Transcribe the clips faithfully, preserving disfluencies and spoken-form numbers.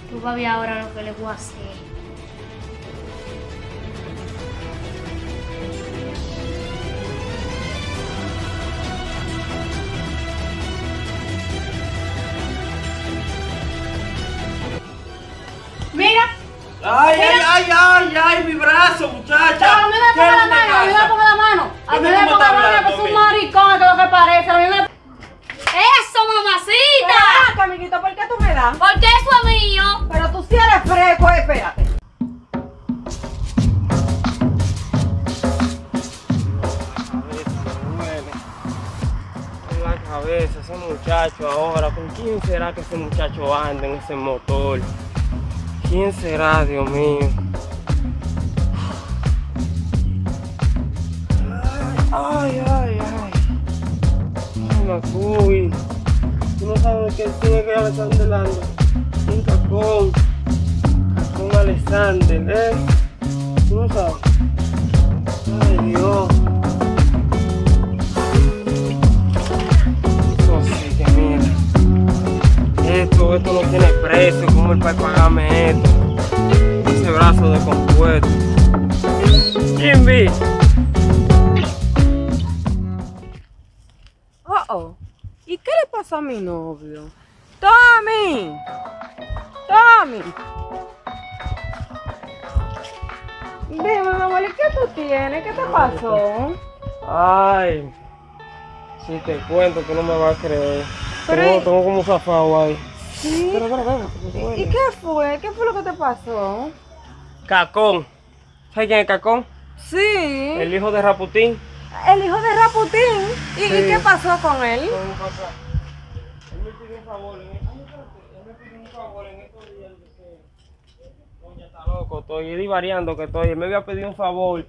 Tú vas a ver ahora lo que le voy a hacer. Mira. Ay, ay, ay, ay, ay, mi brazo, muchacha. Pero a mí me ponga la mano, a mí me ponga la mano. A mí me ponga la mano que es un maricón, que es lo que parece. A mí me... ¡Eso, mamacita! Espérate, amiguito, ¿por qué tú me das? Porque eso es mío. Pero tú sí eres fresco, espérate. En la cabeza, ese muchacho ahora, ¿con quién será que ese muchacho anda en ese motor? ¿Quién será, Dios mío? Ay, ay, ay. Ay, Macuy. Tú no sabes que tiene que haber San delante. Un cacón. Cacón Alexander, ¿eh? Tú no sabes. Ay, Dios. No sé, que mira. Esto, esto no tiene precio. ¿Cómo él va a pagarme esto? Ese brazo de compuesto. Jimmy. Oh, oh. ¿Y qué le pasó a mi novio? ¡Tommy! ¡Tommy! Dime, mi amor, ¿y qué tú tienes? ¿Qué te pasó? Ay, si te cuento, tú no me vas a creer. Pero tengo, y- tengo como un zafado ahí. Sí. Pero, pero, pero, porque te ¿Y duele. qué fue? ¿Qué fue lo que te pasó? Cacón. ¿Sabes quién es Cacón? Sí. El hijo de Raputín. El hijo de Raputín. ¿Y, Sí. ¿y qué pasó con él? Con un papá. Él me pidió un favor en estos días. Él me pidió un favor en estos días. de que, Coño, está loco, estoy divariando que estoy. Él me había pedido un favor.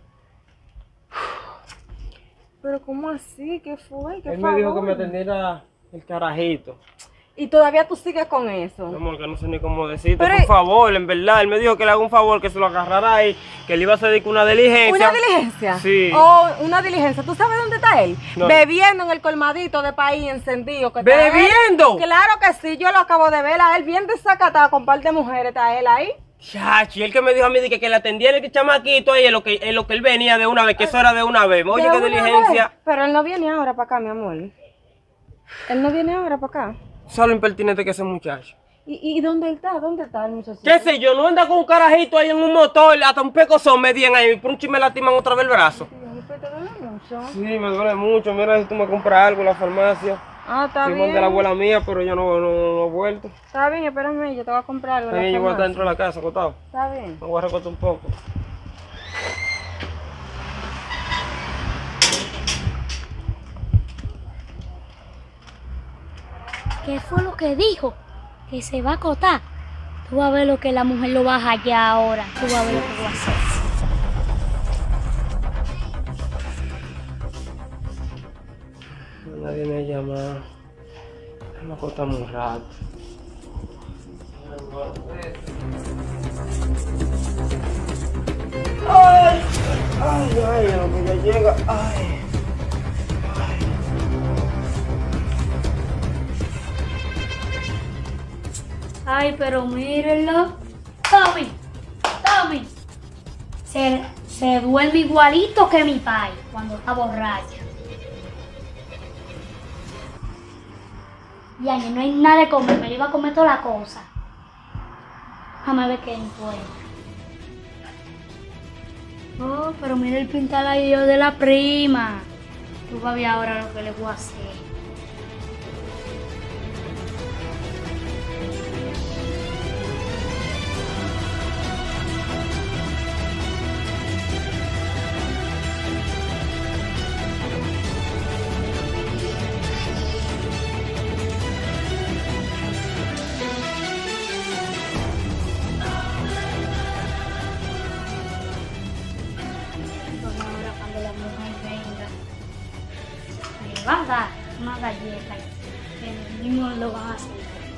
Pero ¿cómo así? ¿Qué fue? ¿Qué Él me dijo que me favor? atendiera el carajito. Y todavía tú sigues con eso. Mi amor, que no sé ni cómo decirte. Pero- Por favor, en verdad. Él me dijo que le haga un favor, que se lo agarrara ahí, que le iba a hacer una diligencia. ¿Una diligencia? Sí. Oh, una diligencia. ¿Tú sabes dónde está él? No. Bebiendo en el colmadito de país encendido. Que está ¿Bebiendo? él. Claro que sí, yo lo acabo de ver a él bien desacatado con un par de mujeres. Está él ahí. Chachi, él que me dijo a mí de que, que le atendiera el chamaquito ahí en lo que, en lo que él venía de una vez, que eso era de una vez. Oye, De qué una diligencia. vez. Pero él no viene ahora para acá, mi amor. Él no viene ahora para acá. Solo impertinente que ese muchacho. ¿Y, y dónde él está? ¿Dónde está el muchacho? ¿Qué sé yo? No anda con un carajito ahí en un motor, hasta un pecozón me dieron ahí, por un chisme me lastiman otra vez el brazo. Dios, pero te duele mucho. Sí, me duele mucho. Mira si tú me compras algo en la farmacia. Ah, está Estoy bien. de la abuela mía, pero yo no, no, no he vuelto. Está bien, espérame, yo te voy a comprar algo. en la También yo voy a estar farmacia. dentro de la casa acostado. Está bien. Me voy a recortar un poco. ¿Qué fue lo que dijo? Que se va a acotar. Tú vas a ver lo que la mujer lo va a hallar ahora. Tú vas a ver lo que va a hacer. Nadie me ha llamado. Me acostamos un rato. Ay, ay, ay, a lo que ya llega. Ay. Ay, pero mírenlo. Tommy, Tommy. Se, se duerme igualito que mi pai cuando está borracho. Y año no hay nada de comer, me lo iba a comer toda la cosa. Déjame ver qué encuentro. Oh, pero mira el pintaladillo de la prima. Tú vas a ver ahora lo que le voy a hacer. Entonces ahora cuando la mujer venga, le va a dar una galleta que mismo lo van a hacer.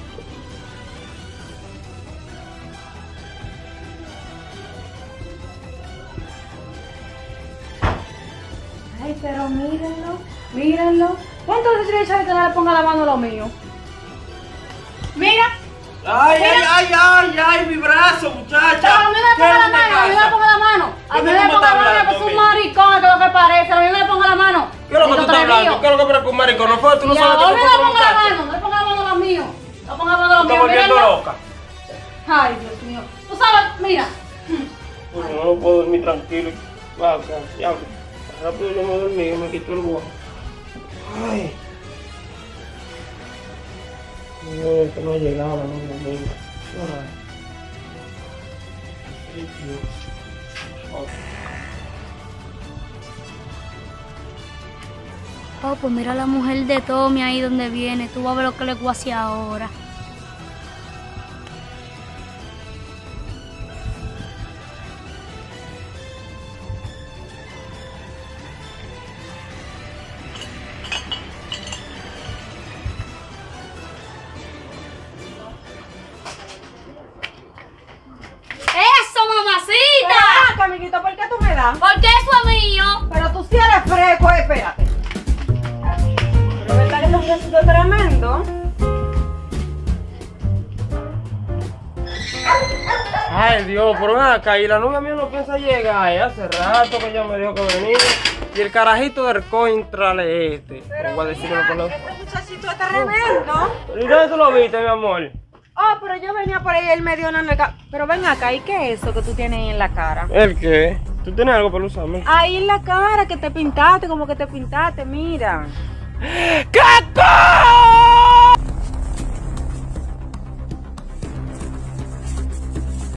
Ay, pero mírenlo, mírenlo. ¿Cuántas veces yo he dicho que no le ponga la mano a lo mío? Mira, Ay, ay, ay, ay, ay, mi brazo, muchacha. A mí me ponga la mano, a mí me ponga la mano. A mí me ponga la mano, que es un maricón, que es lo que parece. A mí me ponga la mano. ¿Qué es lo que tú estás hablando? ¿Qué es lo que pasa con maricón? No fue, tú no sabes que No tú me fuiste ponga la muchacha. mano, no me ponga la mano a los míos. No ponga la mano a los Tú estás míos. volviendo Mírenlo. loca. Ay, Dios mío. Tú sabes, mira. Pues no, no puedo dormir tranquilo. Va, acá, ya. Rápido yo me dormí, me quito el guapo. Ay. No, esto no llegaba, no, no, no. Ay. Ay, Dios. Oh, pues mira la mujer de Tommy ahí donde viene. Tú vas a ver lo que le voy a hacer ahora. ¡Eso, mamacita! Ah, amiguito, ¿por qué tú me das? ¿Por qué eso es mío? Pero tú sí eres fresco, espérate. Pero verdad que es un besito tremendo. Ay, Dios, pero ven acá, y la novia mía no piensa llegar, ¿eh? Hace rato que ella me dijo que venía. Y el carajito del contrale este. Pero Voy a decirle mira, por lo... este muchachito está tremendo. ¿Y dónde tú lo viste, mi amor? Oh, pero yo venía por ahí, él me dio una en el ca- Pero ven acá, ¿y qué es eso que tú tienes ahí en la cara? ¿El qué? ¿Tú tienes algo para usarme? Ahí en la cara, que te pintaste, como que te pintaste, mira. ¿Qué cosa?